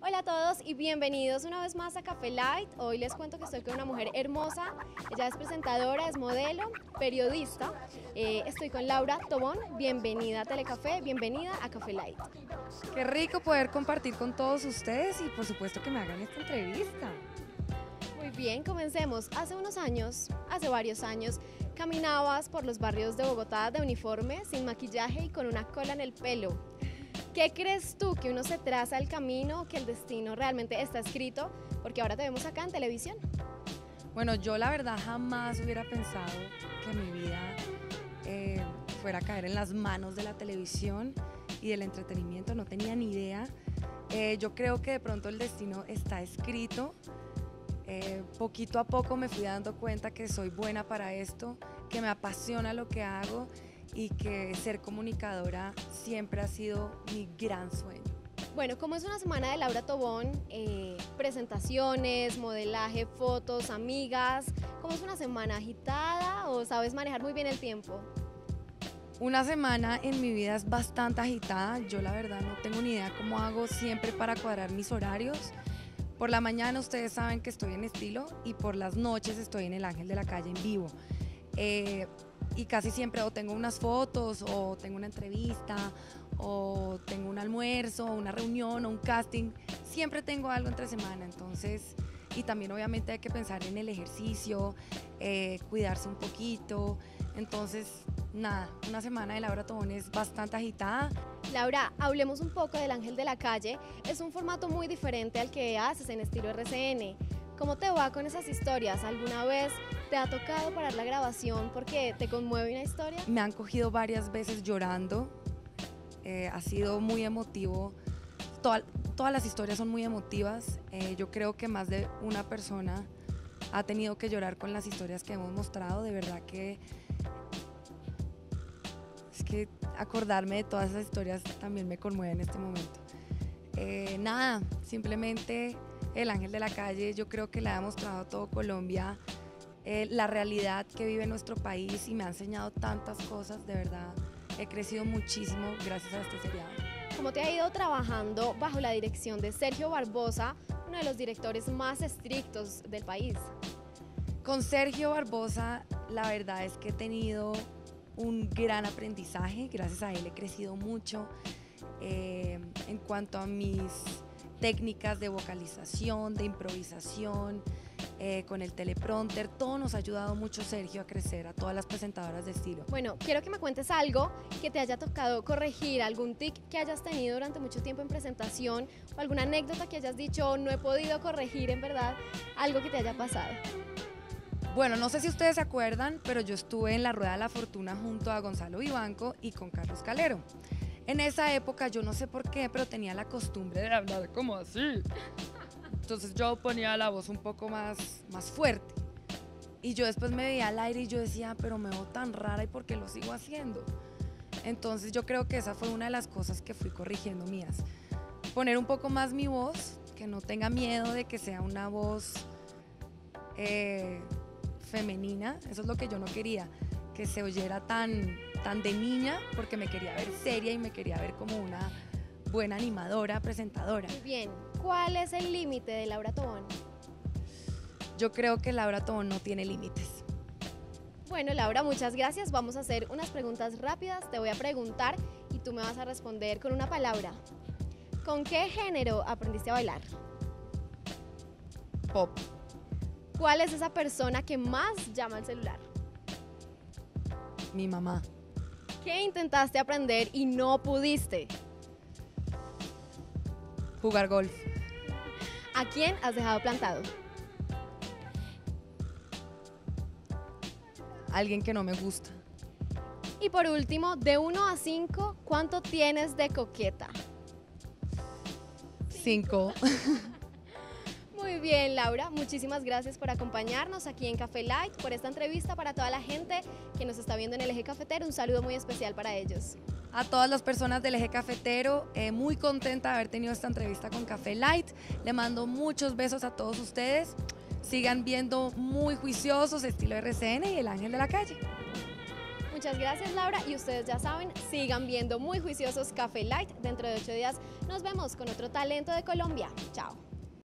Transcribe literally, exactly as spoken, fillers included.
Hola a todos y bienvenidos una vez más a Café Light. Hoy les cuento que estoy con una mujer hermosa. Ella es presentadora, es modelo, periodista. Eh, estoy con Laura Tobón. Bienvenida a Telecafé, bienvenida a Café Light. Qué rico poder compartir con todos ustedes y por supuesto que me hagan esta entrevista. Muy bien, comencemos. Hace unos años, hace varios años, caminabas por los barrios de Bogotá de uniforme, sin maquillaje y con una cola en el pelo. ¿Qué crees tú que uno se traza el camino, que el destino realmente está escrito? Porque ahora te vemos acá en televisión. Bueno, yo la verdad jamás hubiera pensado que mi vida eh, fuera a caer en las manos de la televisión y del entretenimiento, no tenía ni idea. Eh, yo creo que de pronto el destino está escrito. Eh, poquito a poco me fui dando cuenta que soy buena para esto, que me apasiona lo que hago y que ser comunicadora siempre ha sido mi gran sueño. Bueno, como es una semana de Laura Tobón, eh, presentaciones, modelaje, fotos, amigas, ¿cómo es una semana agitada o sabes manejar muy bien el tiempo? Una semana en mi vida es bastante agitada, yo la verdad no tengo ni idea cómo hago siempre para cuadrar mis horarios. Por la mañana ustedes saben que estoy en Estilo y por las noches estoy en El Ángel de la Calle en vivo. Eh, y casi siempre o tengo unas fotos o tengo una entrevista o tengo un almuerzo, una reunión o un casting, siempre tengo algo entre semana, entonces, y también obviamente hay que pensar en el ejercicio, eh, cuidarse un poquito, entonces nada, una semana de Laura Tobón es bastante agitada. Laura, hablemos un poco del Ángel de la Calle, es un formato muy diferente al que haces en Estilo R C N. ¿Cómo te va con esas historias? ¿Alguna vez te ha tocado parar la grabación porque te conmueve una historia? Me han cogido varias veces llorando, eh, ha sido muy emotivo, Toda, todas las historias son muy emotivas, eh, yo creo que más de una persona ha tenido que llorar con las historias que hemos mostrado, de verdad que es que acordarme de todas esas historias también me conmueve en este momento. Eh, nada, simplemente El Ángel de la Calle, yo creo que le ha demostrado a todo Colombia eh, la realidad que vive nuestro país y me ha enseñado tantas cosas, de verdad, he crecido muchísimo gracias a este seriado. ¿Cómo te ha ido trabajando bajo la dirección de Sergio Barbosa, uno de los directores más estrictos del país? Con Sergio Barbosa, la verdad es que he tenido un gran aprendizaje, gracias a él he crecido mucho eh, en cuanto a mis técnicas de vocalización, de improvisación, eh, con el teleprompter, todo nos ha ayudado mucho Sergio a crecer, a todas las presentadoras de Estilo. Bueno, quiero que me cuentes algo que te haya tocado corregir, algún tic que hayas tenido durante mucho tiempo en presentación o alguna anécdota que hayas dicho no he podido corregir en verdad, algo que te haya pasado. Bueno, no sé si ustedes se acuerdan, pero yo estuve en la Rueda de la Fortuna junto a Gonzalo Vivanco y con Carlos Calero. En esa época, yo no sé por qué, pero tenía la costumbre de hablar como así. Entonces yo ponía la voz un poco más, más fuerte. Y yo después me veía al aire y yo decía, pero me veo tan rara y ¿por qué lo sigo haciendo? Entonces yo creo que esa fue una de las cosas que fui corrigiendo mías. Poner un poco más mi voz, que no tenga miedo de que sea una voz eh, femenina. Eso es lo que yo no quería, que se oyera tan, tan de niña, porque me quería ver seria y me quería ver como una buena animadora, presentadora. Muy bien, ¿cuál es el límite de Laura Tobón? Yo creo que Laura Tobón no tiene límites. Bueno, Laura, muchas gracias. Vamos a hacer unas preguntas rápidas. Te voy a preguntar y tú me vas a responder con una palabra. ¿Con qué género aprendiste a bailar? Pop. ¿Cuál es esa persona que más llama al celular? Mi mamá. ¿Qué intentaste aprender y no pudiste? Jugar golf. ¿A quién has dejado plantado? Alguien que no me gusta. Y por último, de uno a cinco, ¿cuánto tienes de coqueta? Cinco. Muy bien, Laura, muchísimas gracias por acompañarnos aquí en Café Light, por esta entrevista para toda la gente que nos está viendo en el Eje Cafetero. Un saludo muy especial para ellos. A todas las personas del Eje Cafetero, eh, muy contenta de haber tenido esta entrevista con Café Light. Le mando muchos besos a todos ustedes. Sigan viendo Muy Juiciosos, Estilo R C N y El Ángel de la Calle. Muchas gracias, Laura, y ustedes ya saben, sigan viendo Muy Juiciosos Café Light. Dentro de ocho días nos vemos con otro talento de Colombia. Chao.